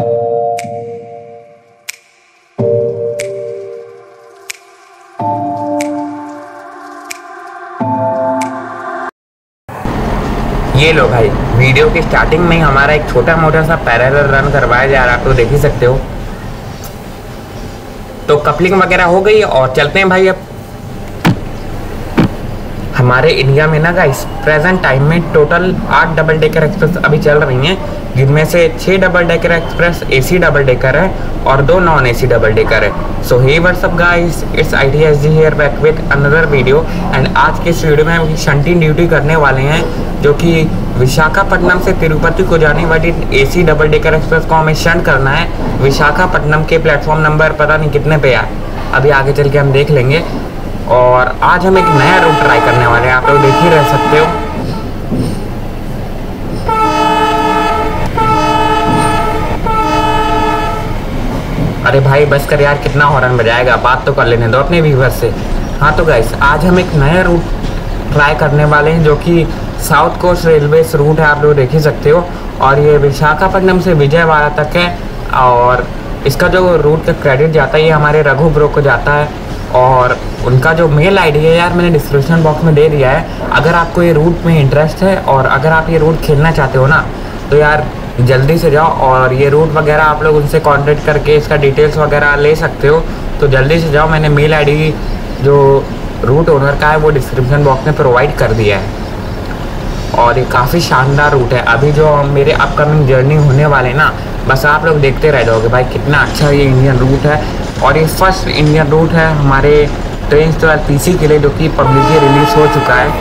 ये लो भाई, वीडियो की स्टार्टिंग में हमारा एक छोटा मोटा सा पैरेलल रन करवाया जा रहा है, आप तो देख ही सकते हो। तो कपलिंग वगैरह हो गई और चलते हैं भाई। अब हमारे इंडिया में ना गाइस प्रेजेंट टाइम में टोटल 8 डबल डेकर एक्सप्रेस अभी चल रही हैं, जिनमें से 6 double decker express AC double decker है और 2 नॉन एसी डबल डेकर है। So hey what's up guys, it's ITSG here back with another video. And आज के इस वीडियो में हम शंटिंग ड्यूटी करने वाले हैं, जो कि विशाखापट्टनम से तिरुपति को जाने वाली एसी डबल डेकर एक्सप्रेस को हमें शंट करना है। विशाखापट्टनम के प्लेटफॉर्म नंबर पता नहीं कितने पे है, अभी आगे चल के हम देख लेंगे। और आज हम एक नया रूट ट्राई करने वाले हैं, आप लोग देख ही रह सकते हो। अरे भाई बस कर यार, कितना हॉर्न बजाएगा, बात तो कर लेने दो अपने व्यूअर्स से। हाँ तो गाइस, आज हम एक नया रूट ट्राई करने वाले हैं, जो कि साउथ कोस्ट रेलवे रूट है, आप लोग देख ही सकते हो। और ये विशाखापट्टनम से विजयवाड़ा तक है। और इसका जो रूट का क्रेडिट जाता है ये हमारे रघु ब्रो को जाता है। और उनका जो मेल आईडी है यार मैंने डिस्क्रिप्शन बॉक्स में दे दिया है। अगर आपको ये रूट में इंटरेस्ट है और अगर आप ये रूट खेलना चाहते हो ना, तो यार जल्दी से जाओ और ये रूट वगैरह आप लोग उनसे कांटेक्ट करके इसका डिटेल्स वगैरह ले सकते हो। तो जल्दी से जाओ, मैंने मेल आईडी जो रूट ओनर का है वो डिस्क्रिप्शन बॉक्स में प्रोवाइड कर दिया है। और ये काफ़ी शानदार रूट है। अभी जो मेरे अपकमिंग जर्नी होने वाले ना, बस आप लोग देखते रह जाओगे भाई, कितना अच्छा ये इंडियन रूट है। और ये फर्स्ट इंडियन रूट है हमारे ट्रेन तो PC के लिए, जो कि पब्लिकली रिलीज हो चुका है।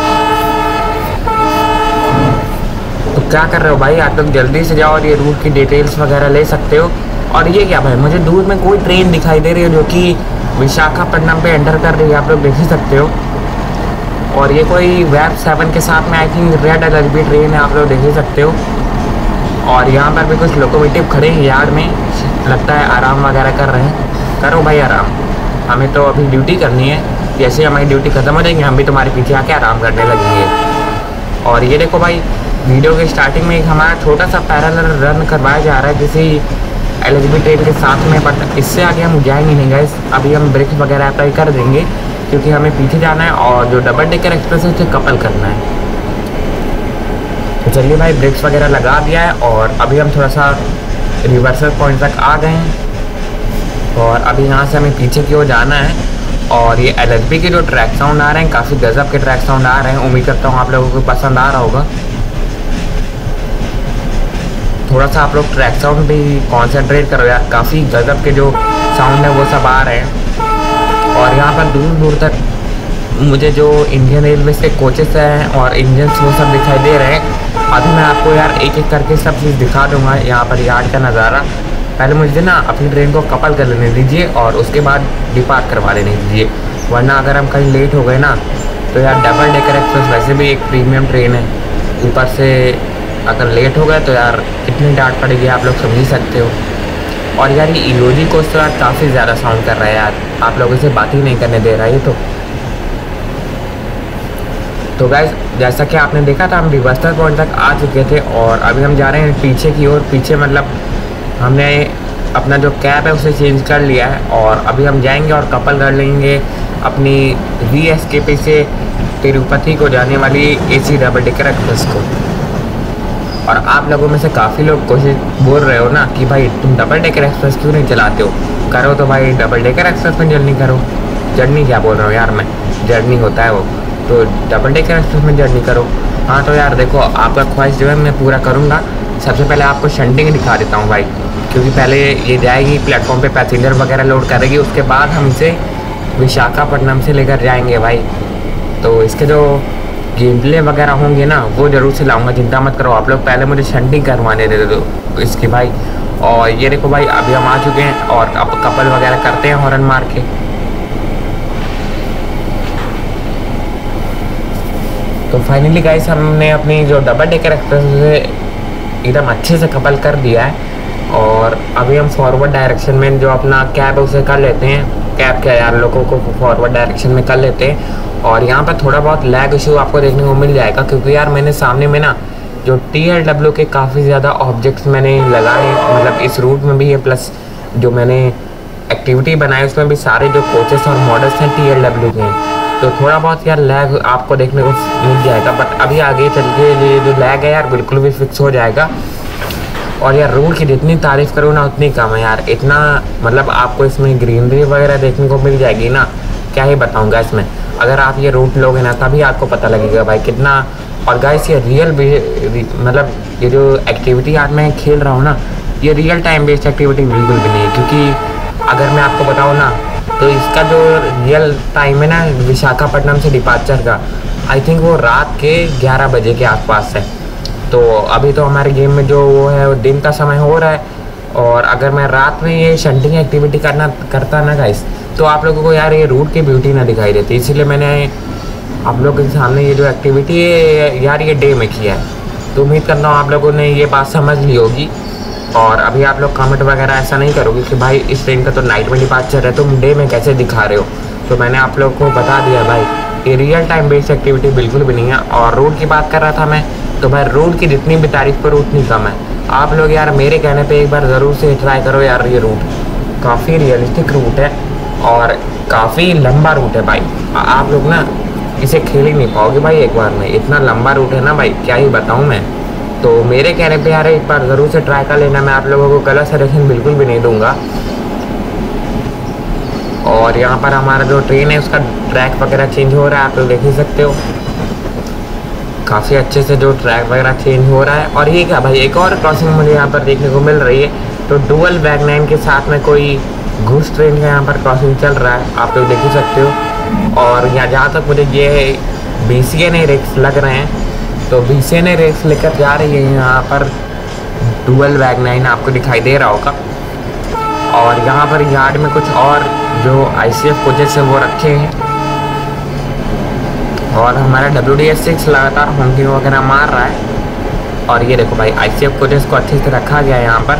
तो क्या कर रहे हो भाई, आप लोग जल्दी से जाओ और ये रूट की डिटेल्स वगैरह ले सकते हो। और ये क्या भाई, मुझे दूर में कोई ट्रेन दिखाई दे रही है जो कि विशाखापट्टनम पे एंटर कर रही है, आप लोग देख ही सकते हो। और ये कोई वेब 7 के साथ में I think red LRB train है, आप लोग देख ही सकते हो। और यहाँ पर भी कुछ लोकोमोटिव खड़े हैं यार्ड में, लगता है आराम वगैरह कर रहे हैं। करो भाई आराम, हमें तो अभी ड्यूटी करनी है। जैसे हमारी ड्यूटी ख़त्म हो जाएगी हम भी तुम्हारे पीछे आके आराम करने लगेंगे। और ये देखो भाई, वीडियो के स्टार्टिंग में एक हमारा छोटा सा पैरेलल रन करवाया जा रहा है किसी LHB ट्रेन के साथ में, बट इससे आगे हम जाएंगे नहीं गाइस। अभी हम ब्रेक वगैरह अप्लाई कर देंगे क्योंकि हमें पीछे जाना है और जो डबल डेकर एक्सप्रेस है उसे कपल करना है। तो चलिए भाई, ब्रेक्स वगैरह लगा दिया है और अभी हम थोड़ा सा रिवर्सल पॉइंट तक आ गए हैं। और अभी यहाँ से हमें पीछे की ओर जाना है। और ये LHB के जो ट्रैक साउंड आ रहे हैं, काफ़ी गजब के ट्रैक साउंड आ रहे हैं। उम्मीद करता हूँ आप लोगों को पसंद आ रहा होगा। थोड़ा सा आप लोग ट्रैक साउंड भी कॉन्सेंट्रेट करो यार, काफ़ी गजब के जो साउंड है वो सब आ रहे हैं। और यहाँ पर दूर दूर तक मुझे जो इंडियन रेलवे के कोचेस हैं और इंजन्स वो सब दिखाई दे रहे हैं। अभी मैं आपको यार एक एक करके सब चीज़ दिखा दूँगा। यहाँ पर यार्ड का नज़ारा, पहले मुझे ना अपनी ट्रेन को कपल कर लेने दीजिए और उसके बाद डिपार्ट करवा लेने दीजिए, वरना अगर हम कहीं लेट हो गए ना तो यार डबल डेकर एक्सप्रेस वैसे भी एक प्रीमियम ट्रेन है, ऊपर से अगर लेट हो गए तो यार कितनी डांट पड़ेगी आप लोग समझ ही सकते हो। और यार ये EOG कोच तो यार काफ़ी ज़्यादा साउंड कर रहा है यार, आप लोगों से बात ही नहीं करने दे रहा है ये तो गाइस, जैसा कि आपने देखा था हम रिवर्सल पॉइंट तक आ चुके थे और अभी हम जा रहे हैं पीछे की ओर। पीछे मतलब हमने अपना जो कैब है उसे चेंज कर लिया है और अभी हम जाएंगे और कपल कर लेंगे अपनी VSKP से तिरुपति को जाने वाली AC डबल डेकर एक्सप्रेस को। और आप लोगों में से काफ़ी लोग कोशिश बोल रहे हो ना कि भाई तुम डबल डेकर एक्सप्रेस क्यों नहीं चलाते हो, करो तो भाई डबल डेकर एक्सप्रेस में जर्नी करो। जर्नी क्या बोल रहा हूँ यार मैं, जर्नी होता है वो, तो डबल डेकर एक्सप्रेस में जर्नी करो। हाँ तो यार देखो, आपका ख्वाहिश जो है मैं पूरा करूँगा। सबसे पहले आपको शंटिंग दिखा देता हूँ भाई, क्योंकि पहले ये जाएगी प्लेटफॉर्म पे पैसेंजर वगैरह लोड करेगी, उसके बाद हम इसे विशाखापट्टनम से लेकर जाएंगे भाई। तो इसके जो गेम प्ले वगैरह होंगे ना वो ज़रूर से लाऊंगा, चिंता मत करो आप लोग, पहले मुझे शंटिंग करवाने दे दो इसकी भाई। और ये देखो भाई, अभी हम आ चुके हैं और अब कपल वगैरह करते हैं हॉर्न मार के। तो फाइनली गाइस, हमने अपनी जो डबल डेकर एक्सप्रेस से एकदम अच्छे से कपल कर दिया है। और अभी हम फॉरवर्ड डायरेक्शन में जो अपना कैब है उसे कर लेते हैं, कैब क्या यार, लोगों को फॉरवर्ड डायरेक्शन में कर लेते हैं। और यहाँ पर थोड़ा बहुत लैग इशू आपको देखने को मिल जाएगा, क्योंकि यार मैंने सामने में ना जो TLW के काफ़ी ज़्यादा ऑब्जेक्ट्स मैंने लगाए, मतलब इस रूट में भी है, प्लस जो मैंने एक्टिविटी बनाई उसमें भी सारे जो कोचेस और मॉडल्स हैं TLW के हैं। तो थोड़ा बहुत यार लैग आपको देखने को मिल जाएगा, बट अभी आगे चल के ये जो लैग है यार बिल्कुल भी फिक्स हो जाएगा। और यार रूट की जितनी तारीफ़ करूँ ना उतनी कम है यार, इतना मतलब आपको इसमें ग्रीनरी वगैरह देखने को मिल जाएगी ना, क्या ही बताऊँगा इसमें। अगर आप ये रूट लोगे ना तभी आपको पता लगेगा भाई कितना। और गाइस ये मतलब ये जो एक्टिविटी आज मैं खेल रहा हूँ ना, ये रियल टाइम बेस्ड एक्टिविटी बिल्कुल भी नहीं है, क्योंकि अगर मैं आपको बताऊँ ना तो इसका जो रियल टाइम है ना विशाखापट्टनम से डिपार्चर का, आई थिंक वो रात के 11 बजे के आसपास है। तो अभी तो हमारे गेम में जो वो है वो दिन का समय हो रहा है, और अगर मैं रात में ये शंटिंग एक्टिविटी करता ना गाइस, तो आप लोगों को यार ये रूट की ब्यूटी ना दिखाई देती। इसीलिए मैंने आप लोगों के सामने ये जो एक्टिविटी है यार ये डे में किया है। तो उम्मीद करता हूँ आप लोगों ने ये बात समझ ली होगी। और अभी आप लोग कमेंट वगैरह ऐसा नहीं करोगे कि भाई इस ट्रेन का तो नाइट में डिपार्चर है, तुम डे में कैसे दिखा रहे हो। तो मैंने आप लोगों को बता दिया भाई, ये रियल टाइम बेस्ड एक्टिविटी बिल्कुल भी नहीं है। और रूट की बात कर रहा था मैं, तो भाई रूट की जितनी भी तारीफ़ करो उतनी कम है। आप लोग यार मेरे कहने पे एक बार ज़रूर से ट्राई करो यार, ये रूट काफ़ी रियलिस्टिक रूट है और काफ़ी लंबा रूट है भाई। आप लोग ना इसे खेल ही नहीं पाओगे भाई एक बार में, इतना लंबा रूट है ना भाई, क्या ही बताऊँ मैं। तो मेरे कहने पे यार एक बार ज़रूर से ट्राई कर लेना, मैं आप लोगों को गलत सजेशन बिल्कुल भी नहीं दूंगा। और यहाँ पर हमारा जो ट्रेन है उसका ट्रैक वगैरह चेंज हो रहा है, आप लोग देख ही सकते हो काफ़ी अच्छे से जो ट्रैक वगैरह चेंज हो रहा है। और ये क्या भाई, एक और क्रॉसिंग मुझे यहाँ पर देखने को मिल रही है, तो डुअल वैगनाइन के साथ में कोई घूस ट्रेन का यहाँ पर क्रॉसिंग चल रहा है, आप लोग देख ही सकते हो। और यहाँ जहाँ तक मुझे ये BCNA रेक्स लग रहे हैं, तो BCNA रेक्स लेकर जा रही है यहाँ पर डुअल वैगनाइन, आपको दिखाई दे रहा होगा। और यहाँ पर यार्ड में कुछ और जो ICF कोचेस है वो रखे हैं, और हमारा WDS6 लगातार होंकिंग वगैरह मार रहा है। और ये देखो भाई ICF कोचेस को अच्छे से रखा गया है यहाँ पर।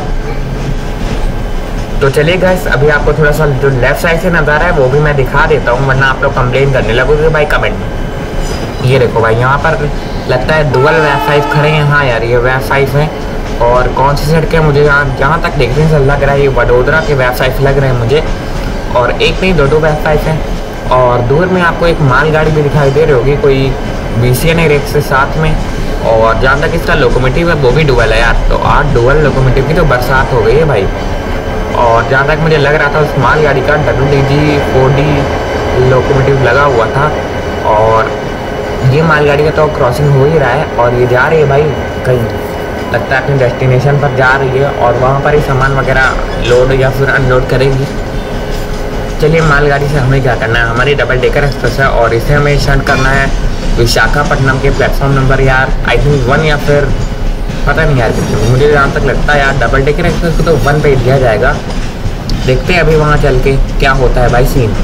तो चलिए गाइस, अभी आपको थोड़ा सा जो लेफ्ट साइड से नज़ारा है वो भी मैं दिखा देता हूँ, वरना आप लोग कंप्लेन करने लगोगे भाई कमेंट में। ये देखो भाई यहाँ पर लगता है डुअल वेब 5 खड़े हैं। हाँ यार ये वेब 5 है, और कौन सी सेट के मुझे जहाँ तक देखने से लग रहा है ये वडोदरा के वेब 5 लग रहे हैं मुझे, और एक नहीं दो वेब 5 हैं। और दूर में आपको एक मालगाड़ी भी दिखाई दे रही होगी कोई BCNA रेक से साथ में। और जहाँ तक इसका लोकोमोटिव है वो भी डुअल है यार, तो आज डुअल लोकोमोटिव की तो बरसात हो गई है भाई। और जहाँ तक मुझे लग रहा था उस मालगाड़ी का WDG 4D लोकोमोटिव लगा हुआ था, और ये मालगाड़ी का तो क्रॉसिंग हो ही रहा है, और ये जा रही है भाई कहीं, लगता है अपने डेस्टिनेशन पर जा रही है, और वहाँ पर ही सामान वगैरह लोड या फिर अनलोड करेगी। चलिए मालगाड़ी से हमें क्या करना है, हमारी डबल डेकर एक्सप्रेस है और इसे हमें शंट करना है विशाखापट्टनम के प्लेटफॉर्म नंबर यार आई थिंक 1 या फिर पता नहीं यार कितने, मुझे जहाँ तक लगता है यार डबल डेकर एक्सप्रेस को तो 1 पे दिया जाएगा। देखते हैं अभी वहाँ चल के क्या होता है भाई सीन।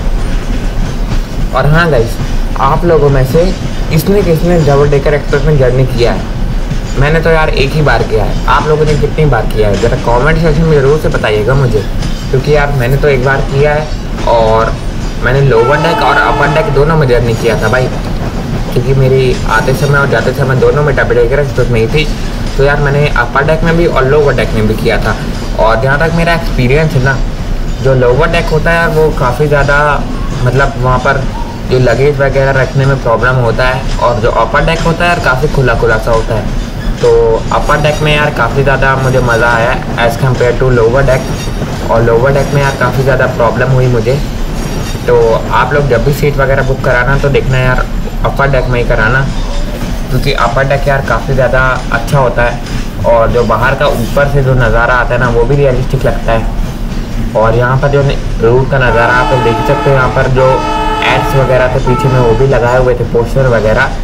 और हाँ गाइस, आप लोगों में से किसने डबल डेकर एक्सप्रेस में जर्नी किया है? मैंने तो यार एक ही बार किया है, आप लोगों ने कितनी बार किया है ज़रा कमेंट सेक्शन में ज़रूर से बताइएगा मुझे, क्योंकि यार मैंने तो एक बार किया है, और मैंने लोअर डेक और अपर डेक दोनों में जर्नी किया था भाई, क्योंकि मेरी आते समय और जाते समय दोनों में डबल डेकर एक्सप्रेस नहीं थी। तो यार मैंने अपर डेक में भी और लोअर डेक में भी किया था। और जहाँ तक मेरा एक्सपीरियंस है ना, जो लोअर डेक होता है यार वो काफ़ी ज़्यादा मतलब वहाँ पर जो लगेज वगैरह रखने में प्रॉब्लम होता है, और जो अपर डेक होता है यार काफ़ी खुला सा होता है। तो अपर डेक में यार काफ़ी ज़्यादा मुझे मज़ा आया as compare to lower deck, और लोअर डेक में यार काफ़ी ज़्यादा प्रॉब्लम हुई मुझे। तो आप लोग जब भी सीट वगैरह बुक कराना तो देखना यार अपर डेक में ही कराना, क्योंकि अपर डेक यार काफ़ी ज़्यादा अच्छा होता है, और जो बाहर का ऊपर से जो नज़ारा आता है ना वो भी रियलिस्टिक लगता है। और यहाँ पर जो रूट का नज़ारा आप लोग देख सकते हो, यहाँ पर जो एड्स वगैरह थे पीछे में वो भी लगाए हुए थे पोस्टर वगैरह।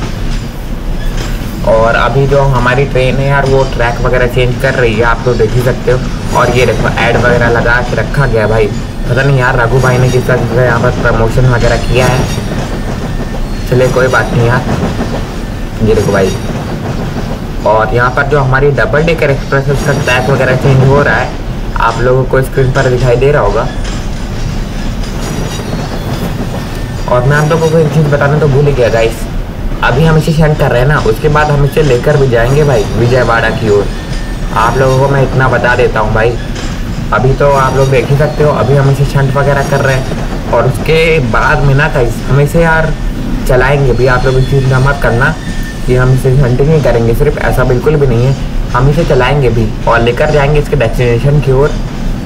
और अभी जो हमारी ट्रेन है यार वो ट्रैक वगैरह चेंज कर रही है, आप तो देख ही सकते हो। और ये देखो ऐड वगैरह लगा के रखा गया भाई, पता नहीं यार रघु भाई ने किस तरह यहाँ पर प्रमोशन वगैरह किया है। चलिए कोई बात नहीं यार, ये देखो भाई। और यहाँ पर जो हमारी डबल डेकर एक्सप्रेस है उसका ट्रैक वगैरह चेंज हो रहा है, आप लोगों को स्क्रीन पर दिखाई दे रहा होगा। और मैं आप लोगों को एक चीज़ बताना तो भूल ही गया गाइस, अभी हम इसे शंट कर रहे हैं ना, उसके बाद हम इसे लेकर भी जाएंगे भाई विजयवाड़ा की ओर। आप लोगों को मैं इतना बता देता हूँ भाई। अभी तो आप लोग देख ही सकते हो, अभी हम इसे शंट वगैरह कर रहे हैं और उसके बाद में ना गाइस हम इसे यार चलाएंगे भी। आप लोग इस चीज़ का मत करना कि हम इसे शंटिंग नहीं करेंगे, सिर्फ ऐसा बिल्कुल भी नहीं है, हम इसे चलाएंगे भी और लेकर जाएंगे इसके डेस्टिनेशन की ओर।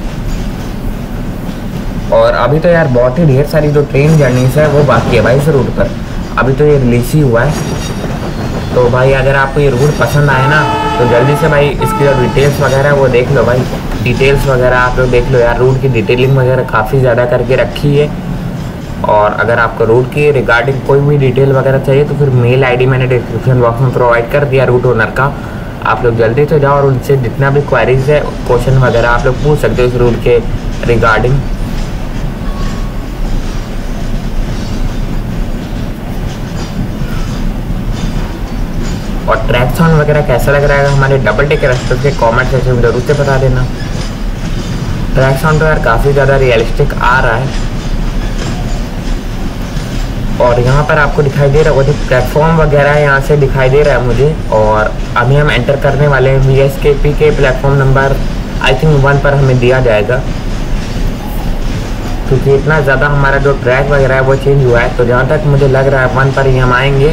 और अभी तो यार बहुत ही ढेर सारी जो ट्रेन जर्नीस है वो बाकी है भाई इस रूट पर। अभी तो ये रिलीज ही हुआ है। तो भाई अगर आपको ये रूट पसंद आए ना तो जल्दी से भाई इसकी जो डिटेल्स वगैरह है वो देख लो भाई। डिटेल्स वगैरह आप लोग देख लो यार, रूट की डिटेलिंग वगैरह काफ़ी ज़्यादा करके रखी है। और अगर आपको रूट की रिगार्डिंग कोई भी डिटेल वगैरह चाहिए तो फिर मेल आईडी मैंने डिस्क्रिप्शन बॉक्स में प्रोवाइड कर दिया रूट ओनर का। आप लोग जल्दी से जाओ और उनसे जितना भी क्वेरीज है, क्वेश्चन वगैरह आप लोग पूछ सकते हो इस रूट के रिगार्डिंग। और ट्रैक साउंड वगैरह कैसा लग रहा है हमारे डबल डेकर एक्सप्रेस के कमेंट सेक्शन में जरूर से बता देना। ट्रैक साउंड तो यार काफ़ी ज़्यादा रियलिस्टिक आ रहा है। और यहाँ पर आपको दिखाई दे रहा होगा जो प्लेटफॉर्म वगैरह है यहाँ से दिखाई दे रहा है मुझे। और अभी हम एंटर करने वाले हैं VSKP के प्लेटफॉर्म नंबर आई थिंक 1 पर हमें दिया जाएगा, क्योंकि इतना ज़्यादा हमारा जो ट्रैक वगैरह है वो चेंज हुआ है। तो जहाँ तक मुझे लग रहा है 1 पर ही हम आएंगे।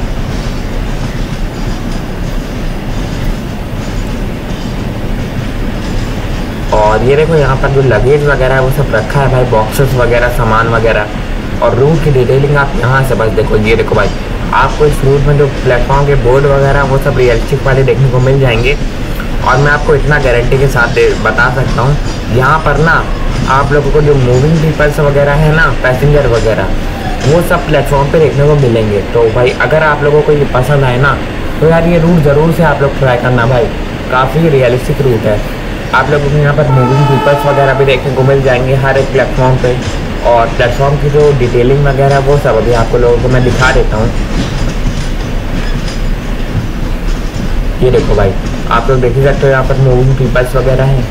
और ये देखो यहाँ पर जो लगेज वगैरह है वो सब रखा है भाई, बॉक्सेस वगैरह, सामान वगैरह। और रूट की डिटेलिंग आप यहाँ से बस देखो, ये देखो भाई आपको इस रूट में जो प्लेटफॉर्म के बोर्ड वगैरह वो सब रियलिस्टिक वाले देखने को मिल जाएंगे। और मैं आपको इतना गारंटी के साथ बता सकता हूँ, यहाँ पर ना आप लोगों को जो मूविंग पीपल्स वगैरह है ना, पैसेंजर वगैरह, वो सब प्लेटफॉर्म पे देखने को मिलेंगे। तो भाई अगर आप लोगों को ये पसंद आए ना तो यार ये रूट ज़रूर से आप लोग ट्राई करना भाई, काफ़ी रियलिस्टिक रूट है। आप लोगों को यहाँ पर मूविंग पीपल्स वगैरह भी देखने को मिल जाएंगे हर एक प्लेटफॉर्म पे। और प्लेटफॉर्म की जो डिटेलिंग वगैरह वो सब अभी आपको लोगों को मैं दिखा देता हूँ। ये देखो भाई आप लोग देख ही सकते हो यहाँ पर मूविंग पीपल्स वगैरह हैं।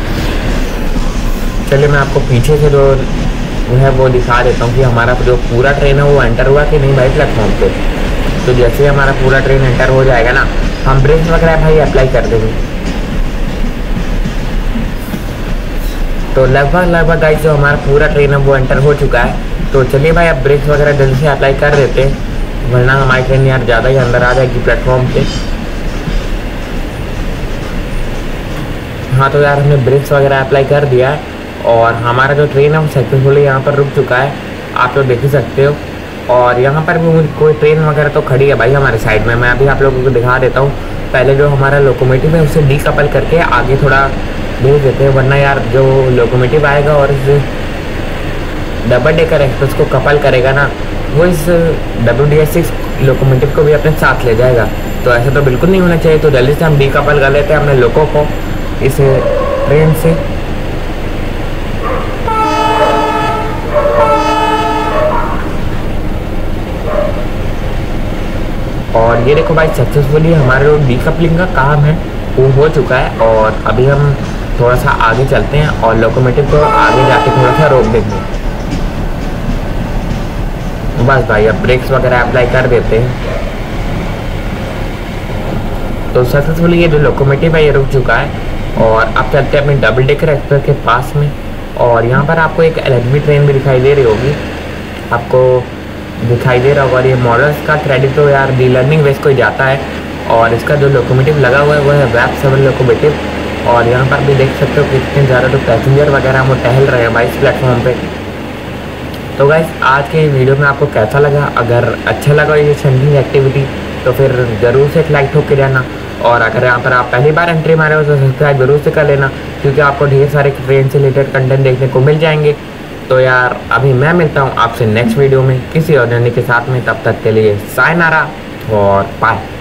चलिए मैं आपको पीछे से जो है वो दिखा देता हूँ कि हमारा जो पूरा ट्रेन है वो एंटर हुआ कि नहीं भाई प्लेटफॉर्म पे। तो जैसे हमारा पूरा ट्रेन एंटर हो जाएगा ना, हम ब्रेक्स वगैरह भाई अप्लाई कर देंगे। तो लगभग गाइस जो हमारा पूरा ट्रेन है वो एंटर हो चुका है। तो चलिए भाई अब ब्रेक्स वगैरह जल्दी से अप्लाई कर देते हैं, वरना हमारी ट्रेन यार ज़्यादा ही अंदर आ जाएगी प्लेटफॉर्म पे। हाँ तो यार हमने ब्रेक्स वगैरह अप्लाई कर दिया है और हमारा जो ट्रेन है वो सक्सेसफुली यहाँ पर रुक चुका है, आप लोग देख ही सकते हो। और यहाँ पर भी कोई ट्रेन वगैरह तो खड़ी है भाई हमारे साइड में। मैं अभी आप लोगों को दिखा देता हूँ। पहले जो हमारा लोकोमोटिव है उसे डीकपल करके आगे थोड़ा भेज देते हैं, वरना यार जो लोकोमोटिव आएगा और इस डबल डेकर एक्सप्रेस को कपल करेगा ना, वो इस WDS6 लोकोमोटिव को भी अपने साथ ले जाएगा। तो ऐसा तो बिल्कुल नहीं होना चाहिए। तो जल्दी से हम डीकपल कर लेते हैं अपने लोको को इस ट्रेन से। और ये देखो भाई सक्सेसफुली हमारे जो डीकपलिंग का काम है वो हो चुका है। और अभी हम थोड़ा सा आगे चलते हैं और लोकोमोटिव को आगे जाके थोड़ा सा रोक देंगे। बस भाई अब ब्रेक्स वगैरह अप्लाई कर देते हैं। तो सक्सेसफुली ये जो लोकोमोटिव है ये रुक चुका है। और अब चलते हैं अपने डबल डेकर एक्सप्रेस के पास में। और यहाँ पर आपको एक LHB ट्रेन भी दिखाई दे रही होगी, आपको दिखाई दे रहा होगा। और ये मॉडल्स का क्रेडिट तो यार दी लर्निंग वेस्ट को ही जाता है। और इसका जो लोकोमोटिव लगा हुआ है वो है WAP 7 लोकोमोटिव। और यहाँ पर भी देख सकते हो कितने ज़्यादा तो पैसेंजर वगैरह वो टहल रहे हैं भाई इस प्लेटफॉर्म पे। तो गाइस आज के वीडियो में आपको कैसा लगा? अगर अच्छा लगा ये शंटिंग एक्टिविटी तो फिर ज़रूर से एक लाइक ठोक के जाना। और अगर यहाँ पर आप पहली बार एंट्री मारे हो तो सब्सक्राइब जरूर से कर लेना, क्योंकि आपको ढेर सारे ट्रेन से रिलेटेड कंटेंट देखने को मिल जाएंगे। तो यार अभी मैं मिलता हूँ आपसे नेक्स्ट वीडियो में किसी और जर्नी के साथ में। तब तक के लिए सायनारा और बाय।